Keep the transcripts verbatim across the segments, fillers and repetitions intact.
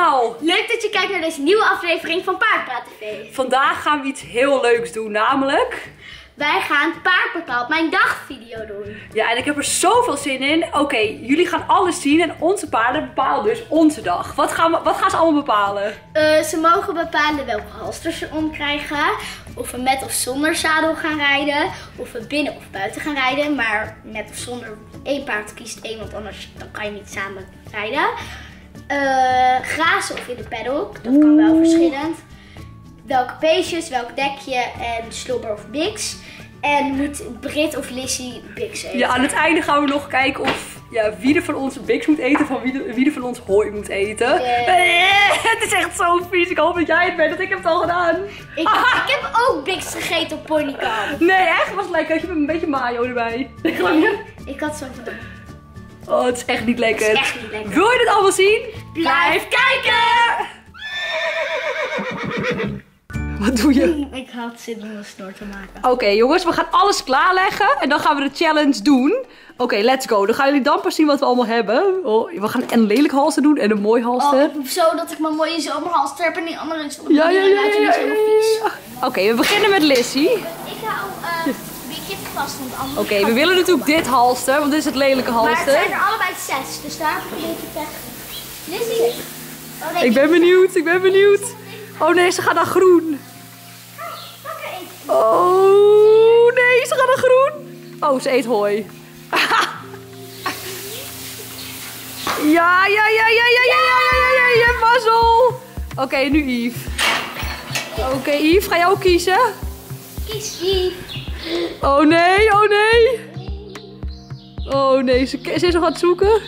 allemaal! Leuk dat je kijkt naar deze nieuwe aflevering van Paardpraat T V. Vandaag gaan we iets heel leuks doen, namelijk... Wij gaan Paard bepaalt mijn dag video doen. Ja, en ik heb er zoveel zin in. Oké, okay, jullie gaan alles zien en onze paarden bepalen dus onze dag. Wat gaan, we, wat gaan ze allemaal bepalen? Uh, ze mogen bepalen welke halsters ze omkrijgen. Of we met of zonder zadel gaan rijden. Of we binnen of buiten gaan rijden. Maar met of zonder, één paard kiest één, want anders dan kan je niet samen rijden. Uh, grazen of in de paddock, dat kan wel verschillend. Welke beestjes, welk dekje en slobber of biks. En moet Brit of Lissy biks eten. Ja, aan het einde gaan we nog kijken of ja, wie er van ons biks moet eten, van wie, de, wie er van ons hooi moet eten. Yeah. Het is echt zo vies. Ik hoop dat jij het bent, want ik heb het al gedaan. Ik, ik heb ook biks gegeten op ponykamp. Nee, echt? Was lekker. Je hebt een beetje mayo erbij. Nee, ik had zo gedaan. Oh, het is echt niet lekker. Het is echt niet lekker. Wil je dit allemaal zien? Blijf kijken! Wat doe je? Ik had zin om een snor te maken. Oké okay, jongens, we gaan alles klaarleggen en dan gaan we de challenge doen. Oké, okay, let's go. Dan gaan jullie dan pas zien wat we allemaal hebben. Oh, we gaan een lelijk halster doen en een mooi halster. Oh, zo dat ik mijn mooie zomerhalster heb en die andere is van de ja, ja, ja, ja, ja, ja, ja. Oké, okay, we beginnen met Lissy. Ik hou uh, een beetje vast, want anders... Oké, okay, we willen natuurlijk dit halster, want dit is het lelijke halster. Maar het zijn er allebei zes, dus daar probeer ik het echt. Lissy! Oh, nee, ik ben benieuwd, ik ben benieuwd. Oh nee, ze gaat naar groen. Oh nee, ze gaat naar groen. Oh, ze eet hooi. Ja, ja, ja, ja, ja, ja, ja, ja, ja, ja, ja, mazzel. Oké, okay, nu Yves. Oké, okay, Yves, ga jij ook kiezen? Kies Yves. Oh nee, oh nee. Oh nee, ze, ze is nog aan het zoeken.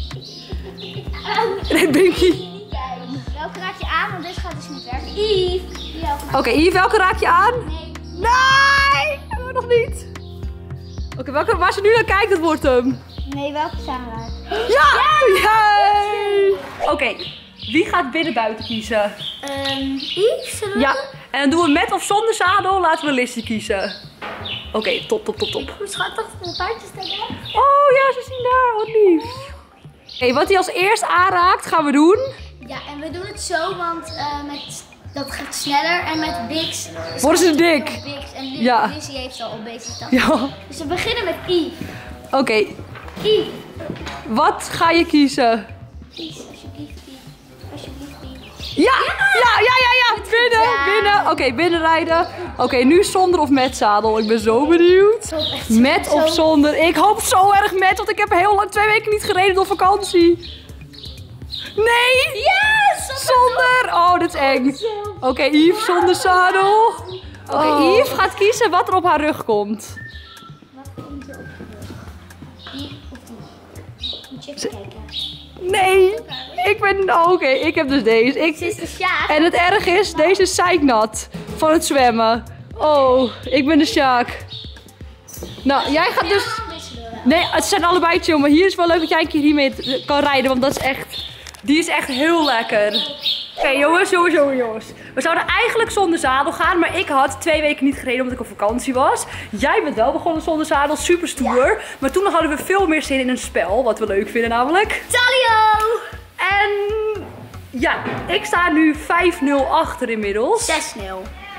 Nee, Binky. Welke raak je aan? Want dit gaat dus niet werken. Yves. Oké, okay, Yves, welke raak je aan? Nee. Nee, oh, nog niet. Oké, okay, welke, waar ze nu naar kijkt, dat wordt hem. Nee, welke samen? Ja! Yay! Oké, okay, wie gaat binnen buiten kiezen? Um, Yves, zullen we? Ja, en dan doen we met of zonder zadel, laten we Lissy kiezen. Oké, okay, top, top, top, top. Hoe schattig de paardjes staan. Oh ja, ze zien daar, wat lief. Oké, okay, wat hij als eerst aanraakt, gaan we doen. Ja, en we doen het zo, want uh, met... dat gaat sneller en met biks worden ze dik. Biks en Lissy ja. heeft al obesitas. Ja. Dus we beginnen met Yves. Oké. Okay. Yves. Wat ga je kiezen? Kies alsjeblieft Yves. Alsjeblieft Yves. Ja! Ja, ja, ja, ja! Binnen, ja. binnen. Oké, okay, binnenrijden. Oké, okay, nu zonder of met zadel. Ik ben zo benieuwd. Met of zonder? Ik hoop zo erg met, want ik heb heel lang, twee weken niet gereden door vakantie. Nee! Yes! Zonder! Oh, dit is eng. Oké, okay, Yves zonder zadel. Oké, okay, oh. Yves gaat kiezen wat er op haar rug komt. Wat komt er op haar rug? Die of die? Moet je even kijken. Nee! Ik ben... Oh, oké, okay, ik heb dus deze. Ik... Ze is de Sjaak. En het erg is, deze is zeiknat van het zwemmen. Oh, ik ben de Sjaak. Nou, jij gaat dus... Nee, het zijn allebei chill, maar hier is wel leuk dat jij een keer hiermee kan rijden, want dat is echt... Die is echt heel lekker. Oké okay, jongens, jongens, jongens, jongens. We zouden eigenlijk zonder zadel gaan, maar ik had twee weken niet gereden omdat ik op vakantie was. Jij bent wel begonnen zonder zadel, super stoer. Ja. Maar toen hadden we veel meer zin in een spel, wat we leuk vinden namelijk. Talio! En ja, ik sta nu vijf nul achter inmiddels. zes nul.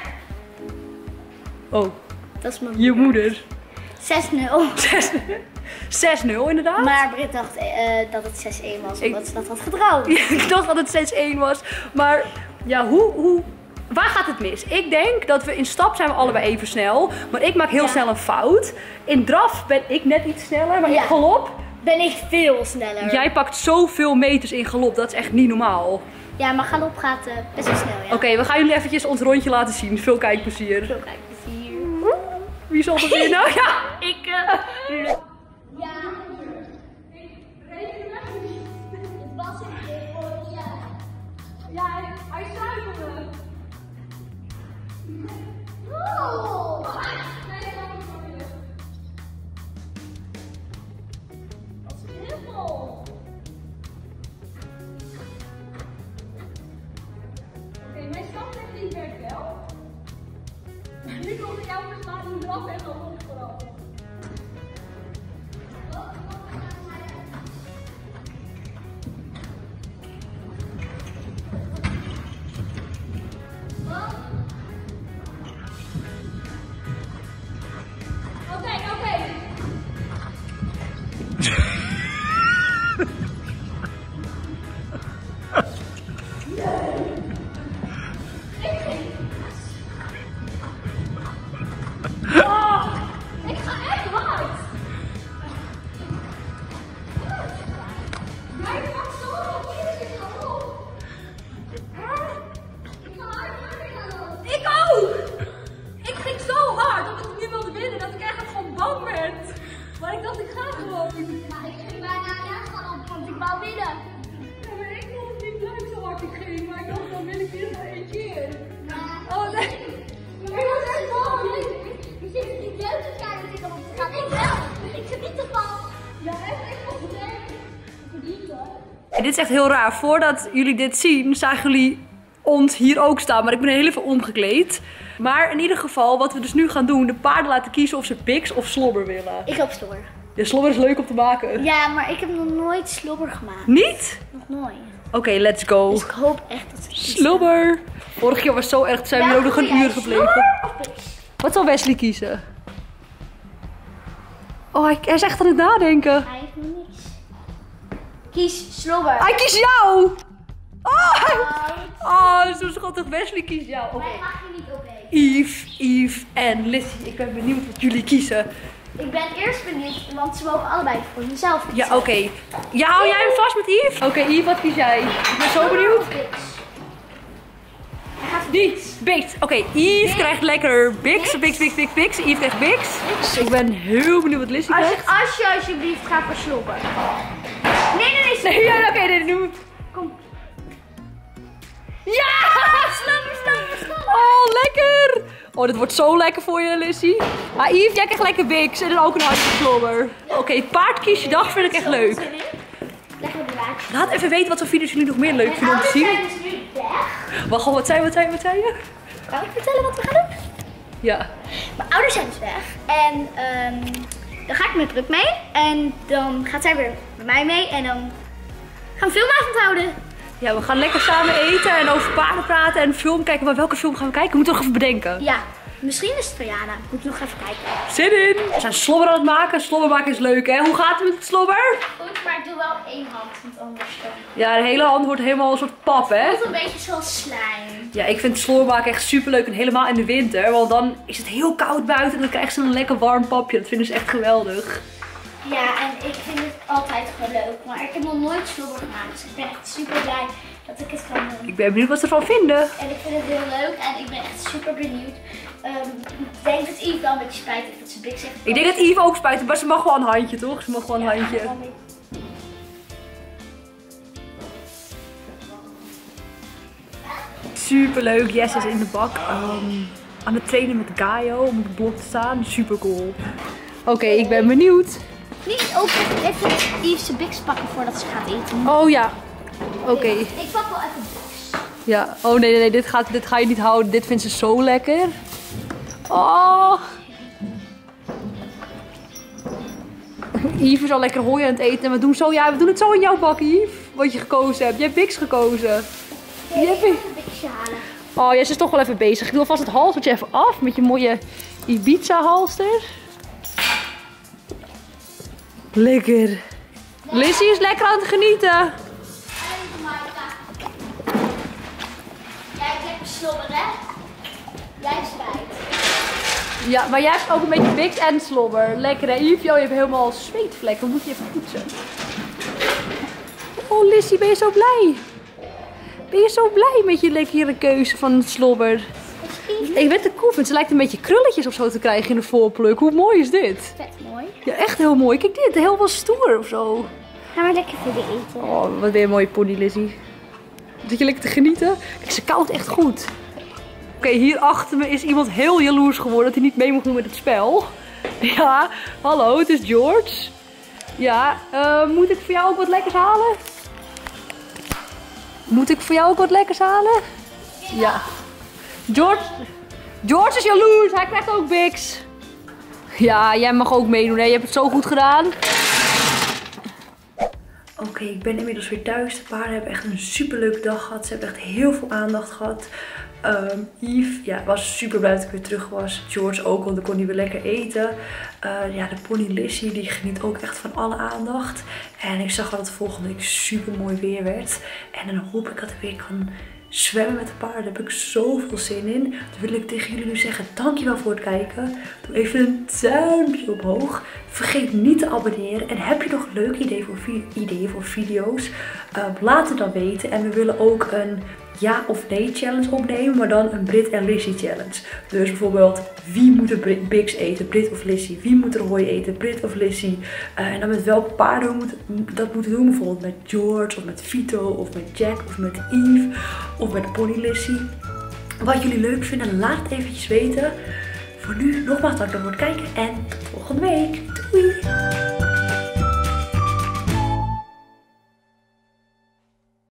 Oh, dat is mijn moeder. Je moeder. zes nul. zes nul inderdaad. Maar Brit dacht uh, dat het zes één was, omdat ik... ze dat had gedroomd. Ja, ik dacht dat het zes één was. Maar ja, hoe, hoe, waar gaat het mis? Ik denk dat we in stap zijn we allebei even snel. Maar ik maak heel ja. snel een fout. In draf ben ik net iets sneller, maar ja. in galop ben ik veel sneller. Jij pakt zoveel meters in galop, dat is echt niet normaal. Ja, maar galop gaat uh, best wel snel, ja. Oké, okay, we gaan jullie eventjes ons rondje laten zien. Veel kijkplezier. Veel kijkplezier. Wie zal er winnen? Ja, ik... Uh... Ja, ik reken weg. Het was een keer voor ja. Ja, hij, hij zuiverde. Oh! Dat is heel vol. Oké, mijn staptechniek werkt wel. Nu komt ik elke slaan in de draf en dan op vooral. dit is echt heel raar. Voordat jullie dit zien, zagen jullie ons hier ook staan. Maar ik ben heel even omgekleed. Maar in ieder geval, wat we dus nu gaan doen, de paarden laten kiezen of ze Bix of Slobber willen. Ik hoop Slobber. Ja, Slobber is leuk om te maken. Ja, maar ik heb nog nooit Slobber gemaakt. Niet? Nog nooit. Oké, okay, let's go. Dus ik hoop echt dat ze kiezen. Slobber. Vorige keer was het zo erg, toen zijn we Ja, ook nog een uur gebleven. Slobber of Bix? Wat zal Wesley kiezen? Oh, hij, hij is echt aan het nadenken. Hij heeft nog niks. Kies Slobber. Hij kiest jou! Oh, hij... oh zo schattig. Wesley kiest jou. Oké. Mij mag je niet opeten. Yves, Yves en Lissy. Ik ben benieuwd wat jullie kiezen. Ik ben eerst benieuwd, want ze mogen allebei voor hunzelf kiezen. Ja, oké. Okay. Ja, hou jij hem vast met Yves? Oké, okay, Yves, wat kies jij? Ik ben zo benieuwd. Die, Bix. Oké, okay, Yves krijgt lekker Bix. Bix, Bix, Bix, Bix. Yves krijgt Bix. Bix. Ik ben heel benieuwd wat Lissy krijgt. Als je, als je alsjeblieft gaat voor Slobber. Nee, nee, nee. Nee, ja, oké, okay, nee, doe. Kom. Ja! Slobber, Slobber, Slobber. Oh, lekker! Oh, dit wordt zo lekker voor je, Lissy. Maar Yves, jij krijgt lekker Bix en dan ook een hartje Slobber. Oké, okay, paardkiesjedag vind ik echt leuk. Laat even weten wat voor video's jullie nog meer leuk vinden om te zien. Mijn ouders zijn dus nu weg. Wacht, wat zei je, wat zei je, wat zei je? Kan ik vertellen wat we gaan doen? Ja. Mijn ouders zijn dus weg. En um, dan ga ik met Bruk mee. En dan gaat zij weer met mij mee. En dan gaan we filmavond houden. Ja, we gaan lekker samen eten en over paarden praten en film kijken. Maar welke film gaan we kijken? We moeten nog even bedenken. Ja, misschien is het van Jana. Moet nog even kijken. Zin in! We zijn Slobber aan het maken. Slobber maken is leuk, hè? Hoe gaat het met het Slobber? Goed, maar ik doe wel één hand, want anders dan... Ja, de hele hand wordt helemaal een soort pap, hè? Het voelt een beetje zoals slijm. Ja, ik vind Slobber maken echt super leuk en helemaal in de winter. Want dan is het heel koud buiten en dan krijgen ze een lekker warm papje. Dat vinden ze echt geweldig. Ja, en ik vind het altijd gewoon leuk. Maar ik heb nog nooit Slobber gemaakt. Dus ik ben echt super blij dat ik het kan doen. Ik ben benieuwd wat ze ervan vinden. En ik vind het heel leuk en ik ben echt super benieuwd. Um, ik denk dat Yves wel een beetje spijt heeft dat ze Bix heeft. Ik denk dat Yves ook spijt heeft, maar ze mag wel een handje, toch? Ze mag wel een ja, handje. Super leuk. Jess is in de bak. Um, aan het trainen met Gaio om op het blok te staan. Super cool. Oké, okay, ik ben benieuwd. Niet ook even Yves zijn Bix pakken voordat ze gaat eten. Oh ja. Oké. Okay. Ik pak wel even Bix. Ja. Oh nee, nee, nee. Dit, gaat, dit ga je niet houden. Dit vindt ze zo lekker. Oh. Yves is al lekker hooi aan het eten. En we doen, zo, ja, we doen het zo in jouw bak, Yves. Wat je gekozen hebt. Je hebt Bix gekozen. Nee, je hebt... ik ga een Bixje halen. Oh, jij is toch wel even bezig. Ik doe alvast het halstertje even af. Met je mooie Ibiza halster. Lekker. Nee. Lissy is lekker aan het genieten. Jij hebt lekker Slobber, hè? Jij spijt. Ja, maar jij hebt ook een beetje Bix en Slobber. Lekker hè? Yves, je hebt helemaal zweetvlekken. Moet je even poetsen. Oh Lissy, ben je zo blij? Ben je zo blij met je lekkere keuze van Slobber? Ik weet de koe vindt. Ze lijkt een beetje krulletjes of zo te krijgen in de voorpluk. Hoe mooi is dit? Vet mooi. Ja, echt heel mooi. Kijk dit, heel wel stoer of zo. Ga maar lekker verder eten. Oh, wat weer een mooie pony, Lissy. Zit je lekker te genieten? Kijk, ze koudt echt goed. Oké, okay, hier achter me is iemand heel jaloers geworden dat hij niet mee mocht doen met het spel. Ja, hallo, het is George. Ja, uh, moet ik voor jou ook wat lekkers halen? Moet ik voor jou ook wat lekkers halen? Ja. George, George is jaloers, hij krijgt ook Bix. Ja, jij mag ook meedoen, hè? Je hebt het zo goed gedaan. Oké, okay, ik ben inmiddels weer thuis. De paarden hebben echt een super leuke dag gehad. Ze hebben echt heel veel aandacht gehad. Um, Yves, ja, was super blij dat ik weer terug was. George ook, want dan kon hij weer lekker eten. Uh, ja, de pony Lissy, die geniet ook echt van alle aandacht. En ik zag dat het volgende week super mooi weer werd. En dan hoop ik dat ik weer kan zwemmen met de paarden. Daar heb ik zoveel zin in. Dan wil ik tegen jullie nu zeggen, dankjewel voor het kijken. Doe even een duimpje omhoog. Vergeet niet te abonneren. En heb je nog een leuk idee voor, ideeën voor video's? Uh, laat het dan weten. En we willen ook een ja of nee challenge opnemen. Maar dan een Brit en Lissy challenge. Dus bijvoorbeeld, wie moet er Bix eten? Brit of Lissy? Wie moet er hooi eten? Brit of Lissy? Uh, en dan met welke paarden we moeten, dat moeten doen. Bijvoorbeeld met George of met Vito of met Jack of met Yves. Of met de pony Lissy. Wat jullie leuk vinden, laat het eventjes weten. Voor nu nogmaals dankjewel voor het kijken en tot volgende week. Doei!